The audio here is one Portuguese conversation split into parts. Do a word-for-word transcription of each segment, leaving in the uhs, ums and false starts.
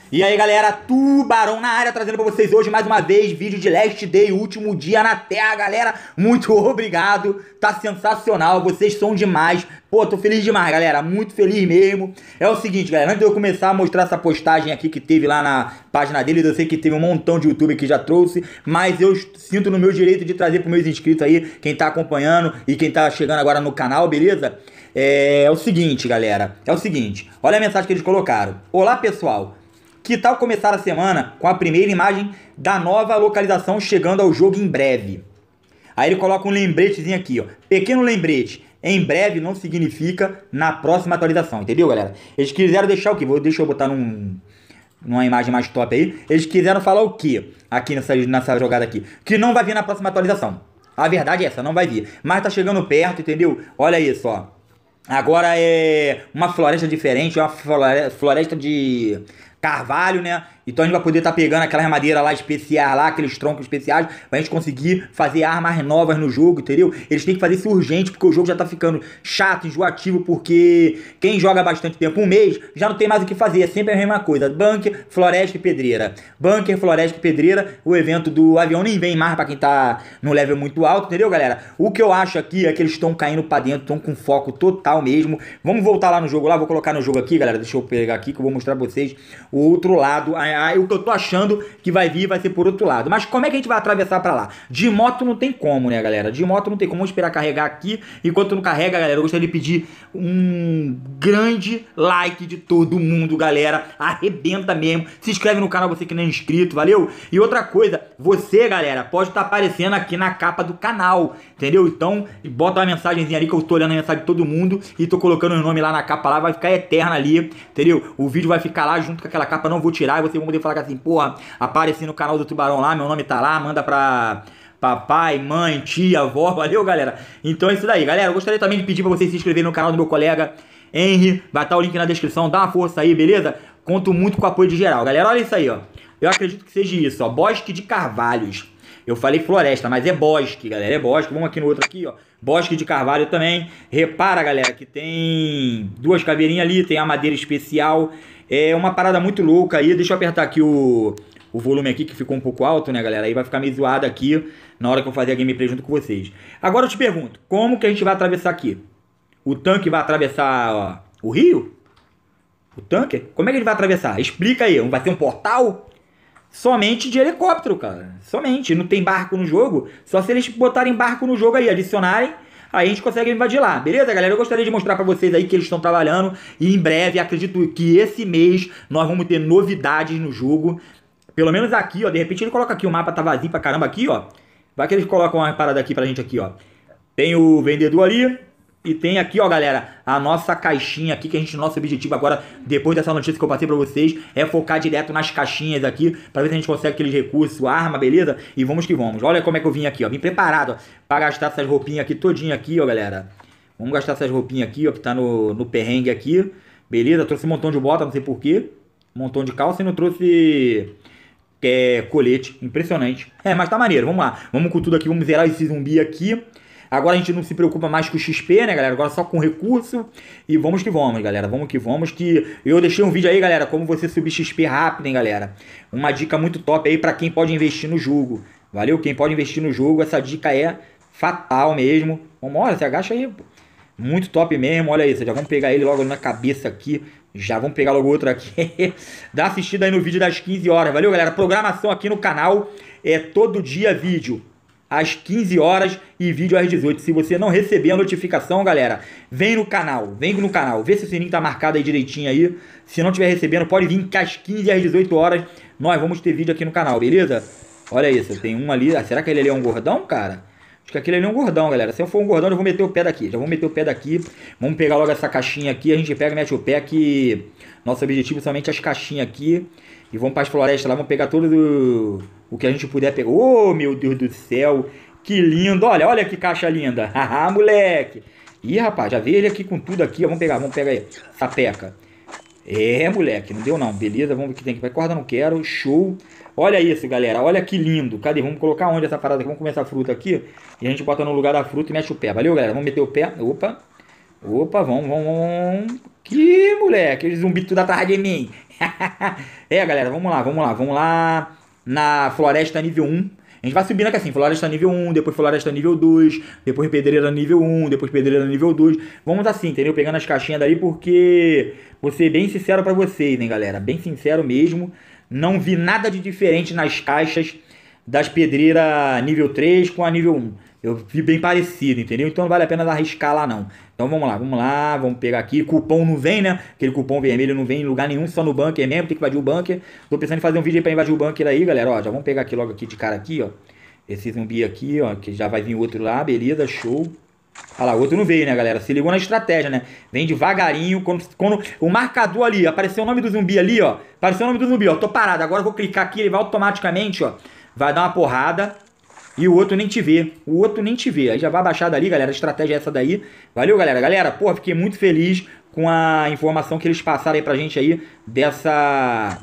E aí galera, Tubarão na área, trazendo pra vocês hoje mais uma vez vídeo de Last Day, último dia na Terra, galera. Muito obrigado, tá sensacional, vocês são demais. Pô, tô feliz demais, galera, muito feliz mesmo. É o seguinte, galera, antes de eu começar a mostrar essa postagem aqui que teve lá na página deles, eu sei que teve um montão de YouTube que já trouxe, mas eu sinto no meu direito de trazer pros meus inscritos aí, quem tá acompanhando e quem tá chegando agora no canal, beleza? É, é o seguinte, galera, é o seguinte, olha a mensagem que eles colocaram. Olá, pessoal. Que tal começar a semana com a primeira imagem da nova localização chegando ao jogo em breve? Aí ele coloca um lembretezinho aqui, ó. Pequeno lembrete. Em breve não significa na próxima atualização, entendeu, galera? Eles quiseram deixar o quê? Vou, deixa eu botar num, numa imagem mais top aí. Eles quiseram falar o quê? Aqui nessa, nessa jogada aqui. Que não vai vir na próxima atualização. A verdade é essa, não vai vir. Mas tá chegando perto, entendeu? Olha isso, ó. Agora é uma floresta diferente, uma floresta de carvalho, né? Então a gente vai poder estar tá pegando aquelas madeiras lá especiais, lá, aqueles troncos especiais, pra gente conseguir fazer armas novas no jogo, entendeu? Eles têm que fazer isso urgente, porque o jogo já tá ficando chato, enjoativo, porque quem joga bastante tempo, um mês, já não tem mais o que fazer, é sempre a mesma coisa. Bunker, floresta e pedreira. Bunker, floresta e pedreira, o evento do avião nem vem mais pra quem tá no level muito alto, entendeu, galera? O que eu acho aqui é que eles estão caindo pra dentro, estão com foco total mesmo. Vamos voltar lá no jogo lá, vou colocar no jogo aqui, galera, deixa eu pegar aqui que eu vou mostrar pra vocês o outro lado. Aí o que eu tô achando que vai vir vai ser por outro lado. Mas como é que a gente vai atravessar pra lá? De moto não tem como, né, galera? De moto não tem como. Vamos esperar carregar aqui. Enquanto não carrega, galera, eu gostaria de pedir um grande like de todo mundo, galera. Arrebenta mesmo. Se inscreve no canal, você que não é inscrito, valeu? E outra coisa, você, galera, pode estar aparecendo aqui na capa do canal, entendeu? Então, bota uma mensagenzinha ali que eu tô olhando a mensagem de todo mundo e tô colocando o nome lá na capa lá, vai ficar eterna ali, entendeu? O vídeo vai ficar lá junto com aquela capa, não vou tirar, e vocês vão poder falar assim, porra, apareci no canal do Tubarão lá, meu nome tá lá, manda pra papai, mãe, tia, avó, valeu, galera? Então é isso daí, galera. Eu gostaria também de pedir pra vocês se inscreverem no canal do meu colega Henry, vai estar o link na descrição, dá uma força aí, beleza? Conto muito com o apoio de geral, galera. Olha isso aí, ó. Eu acredito que seja isso, ó, bosque de carvalhos. Eu falei floresta, mas é bosque, galera, é bosque. Vamos aqui no outro aqui, ó, bosque de carvalho também. Repara, galera, que tem duas caveirinhas ali, tem a madeira especial. É uma parada muito louca aí. Deixa eu apertar aqui o, o volume aqui, que ficou um pouco alto, né, galera? Aí vai ficar meio zoado aqui na hora que eu fazer a gameplay junto com vocês. Agora eu te pergunto, como que a gente vai atravessar aqui? O tanque vai atravessar, ó, o rio? O tanque? Como é que ele vai atravessar? Explica aí. Vai ter um portal? Somente de helicóptero, cara. Somente. Não tem barco no jogo. Só se eles botarem barco no jogo aí, adicionarem, aí a gente consegue invadir lá. Beleza, galera? Eu gostaria de mostrar pra vocês aí que eles estão trabalhando. E em breve, acredito que esse mês, nós vamos ter novidades no jogo. Pelo menos aqui, ó. De repente ele coloca aqui, o mapa tá vazio pra caramba aqui, ó. Vai que eles colocam uma parada aqui pra gente aqui, ó. Tem o vendedor ali. E tem aqui, ó, galera, a nossa caixinha aqui, que a gente, nosso objetivo agora, depois dessa notícia que eu passei pra vocês, é focar direto nas caixinhas aqui, pra ver se a gente consegue aqueles recursos, arma, beleza? E vamos que vamos. Olha como é que eu vim aqui, ó, vim preparado, ó, pra gastar essas roupinhas aqui todinha aqui, ó, galera. Vamos gastar essas roupinhas aqui, ó, que tá no, no perrengue aqui, beleza? Trouxe um montão de bota, não sei porquê, um montão de calça e não trouxe... É, colete, impressionante. É, mas tá maneiro, vamos lá. Vamos com tudo aqui, vamos zerar esse zumbi aqui. Agora a gente não se preocupa mais com o X P, né, galera? Agora só com recurso. E vamos que vamos, galera. Vamos que vamos. Que eu deixei um vídeo aí, galera, como você subir X P rápido, hein, galera? Uma dica muito top aí pra quem pode investir no jogo. Valeu? Quem pode investir no jogo, essa dica é fatal mesmo. Vamos, olha, você agacha aí, pô. Muito top mesmo, olha isso. Já vamos pegar ele logo na cabeça aqui. Já vamos pegar logo outro aqui. Dá assistida aí no vídeo das quinze horas. Valeu, galera? Programação aqui no canal é todo dia vídeo às quinze horas e vídeo às dezoito. Se você não receber a notificação, galera, vem no canal, vem no canal, vê se o sininho tá marcado aí direitinho aí. Se não estiver recebendo, pode vir que às quinze e às dezoito horas nós vamos ter vídeo aqui no canal, beleza? Olha isso, tem um ali. Ah, será que ele ali é um gordão, cara? Acho que aquele ali é um gordão, galera. Se eu for um gordão, eu vou meter o pé daqui. Já vou meter o pé daqui. Vamos pegar logo essa caixinha aqui. A gente pega e mete o pé que nosso objetivo é somente as caixinhas aqui. E vamos para as florestas lá. Vamos pegar tudo do... o que a gente puder pegar. Oh, meu Deus do céu. Que lindo. Olha, olha que caixa linda. Haha, moleque. Ih, rapaz, já veio ele aqui com tudo aqui. Vamos pegar, vamos pegar aí. Sapeca. É, moleque. Não deu não. Beleza, vamos ver o que tem aqui. Vai corda, não quero. Show. Olha isso, galera. Olha que lindo. Cadê? Vamos colocar onde essa parada aqui? Vamos comer essa fruta aqui. E a gente bota no lugar da fruta e mexe o pé. Valeu, galera? Vamos meter o pé. Opa. Opa, vamos, vamos, vamos. Que moleque, aquele zumbi tudo atrás de mim. É, galera, vamos lá, vamos lá, vamos lá. Na floresta nível um. A gente vai subindo aqui assim, floresta nível um, depois floresta nível dois, depois pedreira nível um, depois pedreira nível dois. Vamos assim, entendeu? Pegando as caixinhas daí porque, vou ser bem sincero pra vocês, hein, galera? Bem sincero mesmo. Não vi nada de diferente nas caixas das pedreiras nível três com a nível um. Eu vi bem parecido, entendeu? Então não vale a pena arriscar lá não. Então vamos lá, vamos lá, vamos pegar aqui. Cupom não vem, né? Aquele cupom vermelho não vem em lugar nenhum, só no bunker mesmo, tem que invadir o bunker. Tô pensando em fazer um vídeo aí pra invadir o bunker aí, galera. Ó, já vamos pegar aqui logo aqui de cara aqui, ó. Esse zumbi aqui, ó, que já vai vir outro lá, beleza, show. Olha lá, o outro não veio, né, galera? Se ligou na estratégia, né? Vem devagarinho, quando, quando o marcador ali, apareceu o nome do zumbi ali, ó. Apareceu o nome do zumbi, ó. Tô parado, agora eu vou clicar aqui, ele vai automaticamente, ó. Vai dar uma porrada. E o outro nem te vê. O outro nem te vê. Aí já vai abaixar dali, galera. A estratégia é essa daí. Valeu, galera. Galera, pô, fiquei muito feliz com a informação que eles passaram aí pra gente aí. Dessa...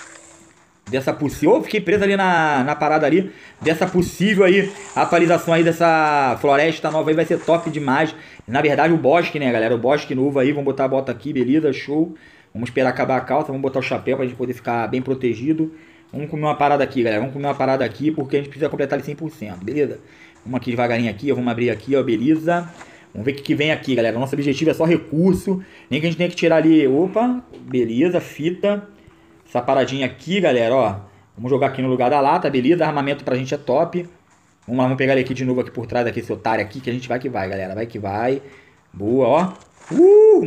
Dessa possível... Eu fiquei preso ali na, na parada ali. Dessa possível aí atualização aí dessa floresta nova aí. Vai ser top demais. Na verdade, o bosque, né, galera? O bosque novo aí. Vamos botar a bota aqui, beleza? Show. Vamos esperar acabar a calça. Vamos botar o chapéu pra gente poder ficar bem protegido. Vamos comer uma parada aqui, galera. Vamos comer uma parada aqui porque a gente precisa completar ele cem por cento, beleza? Vamos aqui devagarinho aqui, ó. Vamos abrir aqui, ó, beleza? Vamos ver o que, que vem aqui, galera. Nosso objetivo é só recurso. Nem que a gente tenha que tirar ali... Opa, beleza, fita. Essa paradinha aqui, galera, ó. Vamos jogar aqui no lugar da lata, beleza? Armamento pra gente é top. Vamos lá, vamos pegar ele aqui de novo aqui por trás, aqui, esse otário aqui, que a gente vai que vai, galera. Vai que vai. Boa, ó. Uh,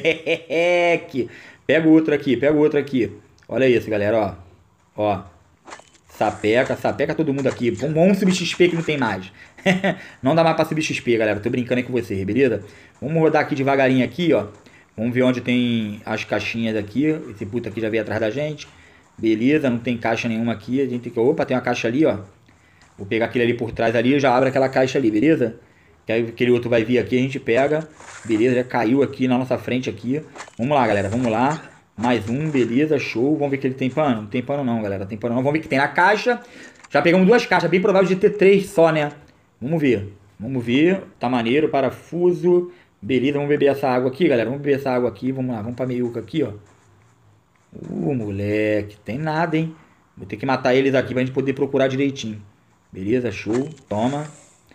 moleque. Pega o outro aqui, pega o outro aqui. Olha isso, galera, ó. Ó, sapeca, sapeca todo mundo aqui. Vamos subir X P que não tem mais. Não dá mais pra subir X P, galera. Tô brincando aí com vocês, beleza? Vamos rodar aqui devagarinho aqui, ó. Vamos ver onde tem as caixinhas aqui. Esse puto aqui já veio atrás da gente. Beleza, não tem caixa nenhuma aqui. A gente tem que... Opa, tem uma caixa ali, ó. Vou pegar aquele ali por trás ali e já abre aquela caixa ali, beleza? Que aí aquele outro vai vir aqui, a gente pega. Beleza, já caiu aqui na nossa frente aqui. Vamos lá, galera, vamos lá. Mais um, beleza, show. Vamos ver que ele tem pano? Não tem pano não, galera. Tem pano não. Vamos ver que tem na caixa. Já pegamos duas caixas. Bem provável de ter três só, né? Vamos ver. Vamos ver. Tá maneiro. Parafuso. Beleza, vamos beber essa água aqui, galera. Vamos beber essa água aqui. Vamos lá. Vamos pra meiuca aqui, ó. Uh, moleque. Tem nada, hein? Vou ter que matar eles aqui pra gente poder procurar direitinho. Beleza, show. Toma.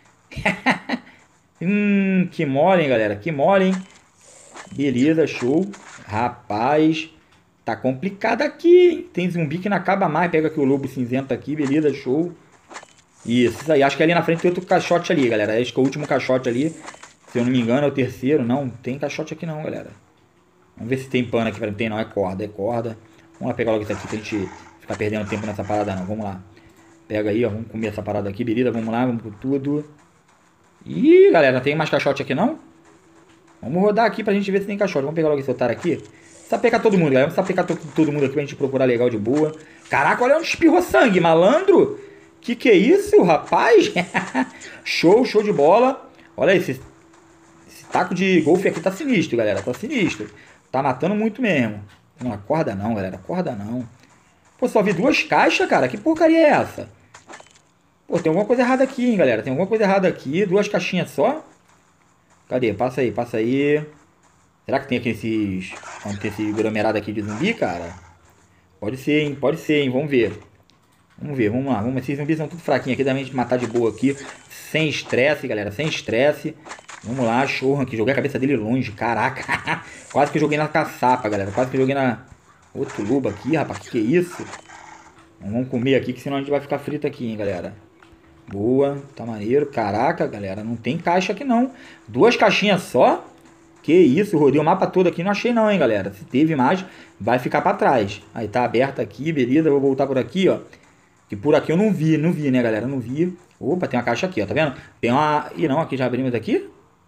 hum, que mole, hein, galera. Que mole, hein? Beleza, show. Rapaz, tá complicado aqui, hein? Tem zumbi que não acaba mais. Pega aqui o lobo cinzento aqui, beleza, show. Isso, isso aí. Acho que ali na frente tem outro caixote ali, galera. Acho que é o último caixote ali. Se eu não me engano, é o terceiro. Não, tem caixote aqui não, galera. Vamos ver se tem pano aqui. Não tem não, é corda, é corda. Vamos lá pegar logo isso aqui pra gente ficar perdendo tempo nessa parada não. Vamos lá. Pega aí, ó. Vamos comer essa parada aqui, beleza? Vamos lá, vamos por tudo. Ih, galera, não tem mais caixote aqui não? Vamos rodar aqui pra gente ver se tem caixote. Vamos pegar logo esse otário aqui. Sapecar todo mundo, galera. Vamos sapecar to todo mundo aqui pra gente procurar legal de boa. Caraca, olha onde espirrou sangue, malandro. Que que é isso, rapaz? Show, show de bola. Olha esse, esse taco de golfe aqui tá sinistro, galera. Tá sinistro. Tá matando muito mesmo. Não acorda não, galera. Acorda não. Pô, só vi duas caixas, cara. Que porcaria é essa? Pô, tem alguma coisa errada aqui, hein, galera. Tem alguma coisa errada aqui. Duas caixinhas só. Cadê? Passa aí, passa aí. Será que tem aqui esses... Vamos ter esse aglomerado aqui de zumbi, cara? Pode ser, hein? Pode ser, hein? Vamos ver. Vamos ver, vamos lá. Vamos... Esses zumbis são tudo fraquinhos aqui. Dá pra gente matar de boa aqui. Sem estresse, galera. Sem estresse. Vamos lá, show. Aqui. Joguei a cabeça dele longe. Caraca. Quase que eu joguei na caçapa, galera. Quase que eu joguei na... Outro lobo aqui, rapaz. Que que é isso? Vamos comer aqui, que senão a gente vai ficar frito aqui, hein, galera. Boa, tá maneiro. Caraca, galera, não tem caixa aqui não. Duas caixinhas só? Que isso, rodei o mapa todo aqui, não achei não, hein, galera. Se teve mais, vai ficar pra trás. Aí tá aberto aqui, beleza. Vou voltar por aqui, ó. Que por aqui eu não vi, não vi, né, galera, não vi. Opa, tem uma caixa aqui, ó, tá vendo? Tem uma... Ih, não, aqui já abrimos aqui.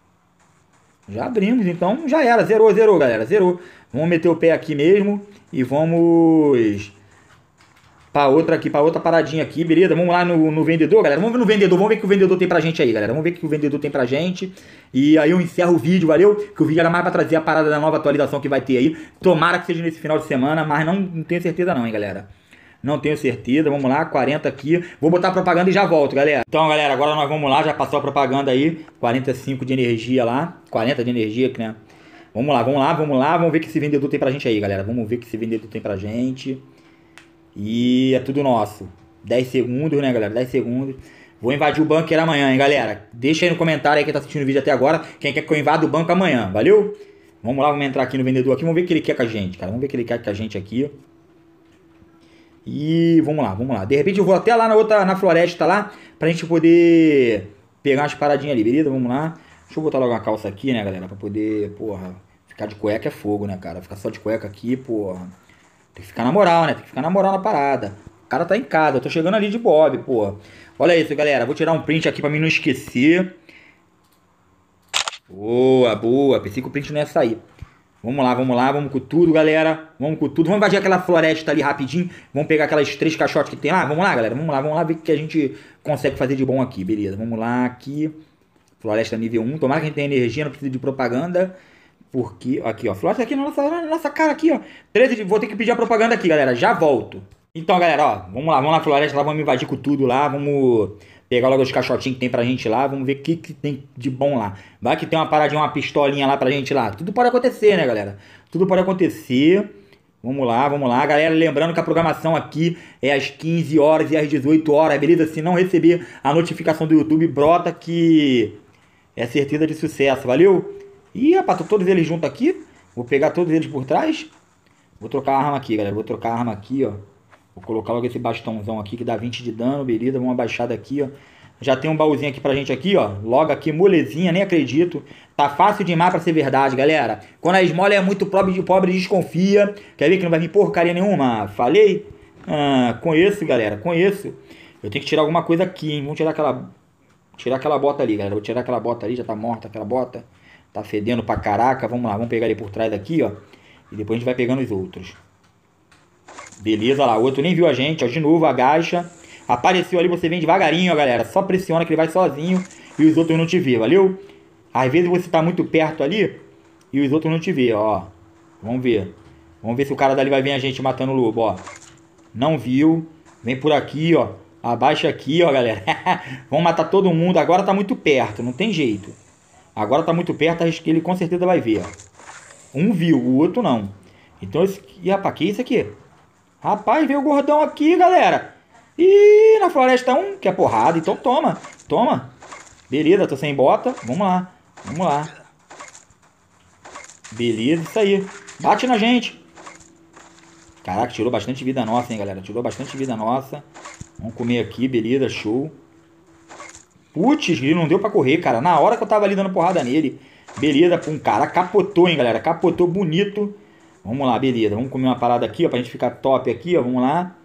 Já abrimos, então já era. Zerou, zerou, galera, zerou. Vamos meter o pé aqui mesmo e vamos... Pra outra aqui, pra outra paradinha aqui, beleza? Vamos lá no, no vendedor, galera. Vamos ver no vendedor, vamos ver o que o vendedor tem pra gente aí, galera. Vamos ver o que o vendedor tem pra gente. E aí eu encerro o vídeo, valeu? Que o vídeo era mais pra trazer a parada da nova atualização que vai ter aí. Tomara que seja nesse final de semana, mas não, não tenho certeza não, hein, galera. Não tenho certeza. Vamos lá, quarenta aqui. Vou botar a propaganda e já volto, galera. Então, galera, agora nós vamos lá. Já passou a propaganda aí. quarenta e cinco de energia lá. quarenta de energia, né? Vamos lá, vamos lá, vamos lá. Vamos ver o que esse vendedor tem pra gente aí, galera. Vamos ver o que esse vendedor tem pra gente. E é tudo nosso. dez segundos, né, galera? dez segundos. Vou invadir o bunker amanhã, hein, galera? Deixa aí no comentário aí quem tá assistindo o vídeo até agora. Quem quer que eu invada o banco amanhã, valeu? Vamos lá, vamos entrar aqui no vendedor aqui. Vamos ver o que ele quer com a gente, cara. Vamos ver o que ele quer com a gente aqui. E vamos lá, vamos lá. De repente eu vou até lá na outra, na floresta lá, pra gente poder pegar umas paradinhas ali, beleza? Vamos lá. Deixa eu botar logo a calça aqui, né, galera? Pra poder, porra, ficar de cueca é fogo, né, cara? Ficar só de cueca aqui, porra. Tem que ficar na moral, né? Tem que ficar na moral na parada. O cara tá em casa, eu tô chegando ali de Bob, porra. Olha isso, galera. Vou tirar um print aqui pra mim não esquecer. Boa, boa. Pensei que o print não ia sair. Vamos lá, vamos lá, vamos com tudo, galera. Vamos com tudo. Vamos invadir aquela floresta ali rapidinho. Vamos pegar aquelas três caixotes que tem lá. Vamos lá, galera. Vamos lá, vamos lá ver o que a gente consegue fazer de bom aqui. Beleza, vamos lá aqui. Floresta nível um. Tomara que a gente tenha energia, não precisa de propaganda. Porque, aqui, ó. Floresta aqui na nossa, na nossa cara aqui, ó. treze de... Vou ter que pedir a propaganda aqui, galera. Já volto. Então, galera, ó. Vamos lá, vamos lá na floresta lá. Vamos invadir com tudo lá. Vamos pegar logo os caixotinhos que tem pra gente lá. Vamos ver o que, que tem de bom lá. Vai que tem uma paradinha, uma pistolinha lá pra gente lá. Tudo pode acontecer, né, galera? Tudo pode acontecer. Vamos lá, vamos lá. Galera, lembrando que a programação aqui é às quinze horas e às dezoito horas, beleza? Se não receber a notificação do YouTube, brota que é certeza de sucesso, valeu? Ih, rapaz, tô todos eles juntos aqui. Vou pegar todos eles por trás. Vou trocar a arma aqui, galera. Vou trocar a arma aqui, ó. Vou colocar logo esse bastãozão aqui que dá vinte de dano, beleza? Vamos abaixada aqui, ó. Já tem um baúzinho aqui pra gente aqui, ó. Logo aqui, molezinha, nem acredito. Tá fácil demais pra ser verdade, galera. Quando a esmola é muito pobre, pobre desconfia. Quer ver que não vai vir porcaria nenhuma? Falei? Ah, conheço, galera, conheço. Eu tenho que tirar alguma coisa aqui, hein. Vamos tirar aquela... Tirar aquela bota ali, galera. Vou tirar aquela bota ali, já tá morta aquela bota. Tá fedendo pra caraca. Vamos lá, vamos pegar ele por trás aqui, ó. E depois a gente vai pegando os outros. Beleza, lá, o outro nem viu a gente, ó. De novo, agacha. Apareceu ali, você vem devagarinho, ó, galera. Só pressiona que ele vai sozinho e os outros não te vê, valeu? Às vezes você tá muito perto ali e os outros não te vê, ó. Vamos ver. Vamos ver se o cara dali vai vir a gente matando o lobo, ó. Não viu. Vem por aqui, ó. Abaixa aqui, ó, galera. Vamos matar todo mundo. Agora tá muito perto, não tem jeito. Agora tá muito perto, acho que ele com certeza vai ver, ó. Um viu, o outro não. Então, esse... Ih, rapaz, que isso aqui? Rapaz, veio o gordão aqui, galera. Ih, na floresta um, que é porrada. Então toma, toma. Beleza, tô sem bota. Vamos lá, vamos lá. Beleza, isso aí. Bate na gente. Caraca, tirou bastante vida nossa, hein, galera. Tirou bastante vida nossa. Vamos comer aqui, beleza, show. Putz, não deu pra correr, cara. Na hora que eu tava ali dando porrada nele. Beleza, pum, cara, capotou, hein, galera. Capotou bonito. Vamos lá, beleza. Vamos comer uma parada aqui, ó, pra gente ficar top aqui, ó. Vamos lá.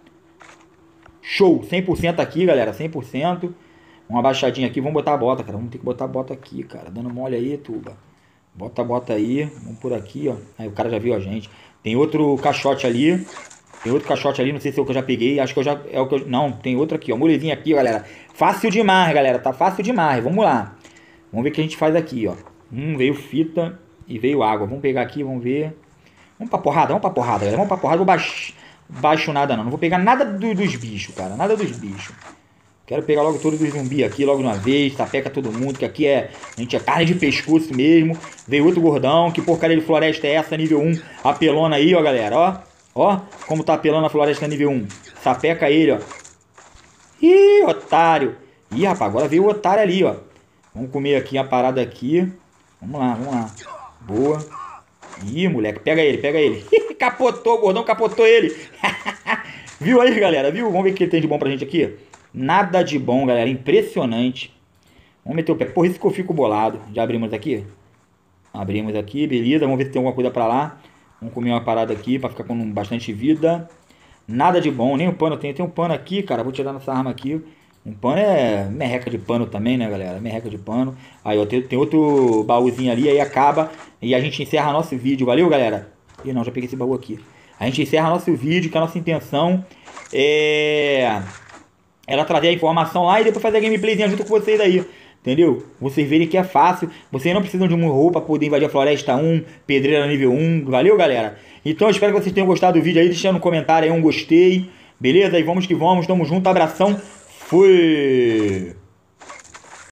Show, cem por cento aqui, galera, cem por cento. Uma abaixadinha aqui, vamos botar a bota, cara. Vamos ter que botar a bota aqui, cara. Dando mole aí, tuba. Bota a bota aí. Vamos por aqui, ó. Aí o cara já viu a gente. Tem outro caixote ali. Tem outro caixote ali, não sei se é o que eu já peguei. Acho que eu já... É o que eu... Não, tem outro aqui, ó. Molezinha aqui, ó, galera. Fácil demais, galera. Tá fácil demais. Vamos lá. Vamos ver o que a gente faz aqui, ó. Hum, veio fita e veio água. Vamos pegar aqui, vamos ver. Vamos pra porrada, vamos pra porrada, galera. Vamos pra porrada. Vou baixo, baixo nada, não. Não vou pegar nada do, dos bichos, cara. Nada dos bichos. Quero pegar logo todos os zumbis aqui, logo de uma vez. Tapeca todo mundo, que aqui é... A gente é carne de pescoço mesmo. Veio outro gordão. Que porcaria de floresta é essa, nível um? Apelona aí, ó, galera, ó. Ó, como tá apelando a floresta nível um. Sapeca ele, ó. Ih, otário. Ih, rapaz, agora veio o otário ali, ó. Vamos comer aqui a parada aqui. Vamos lá, vamos lá. Boa. Ih, moleque, pega ele, pega ele. Capotou, o gordão capotou ele. Viu aí, galera? Viu? Vamos ver o que tem de bom pra gente aqui. Nada de bom, galera. Impressionante. Vamos meter o pé. Por isso que eu fico bolado. Já abrimos aqui? Abrimos aqui, beleza. Vamos ver se tem alguma coisa pra lá. Vamos comer uma parada aqui pra ficar com bastante vida. Nada de bom. Nem o pano tem. Tem um pano aqui, cara. Vou tirar nossa arma aqui. Um pano é merreca de pano também, né, galera? Merreca de pano. Aí, ó, tem, tem outro baúzinho ali, aí acaba. E a gente encerra nosso vídeo. Valeu, galera? Ih, não, já peguei esse baú aqui. A gente encerra nosso vídeo, que a nossa intenção é... Era trazer a informação lá e depois fazer a gameplayzinha junto com vocês aí. Entendeu? Vocês verem que é fácil. Vocês não precisam de um roupa para poder invadir a floresta um, pedreira nível um. Valeu, galera? Então eu espero que vocês tenham gostado do vídeo aí. Deixa no comentário aí um gostei. Beleza? E vamos que vamos, tamo junto, abração, fui!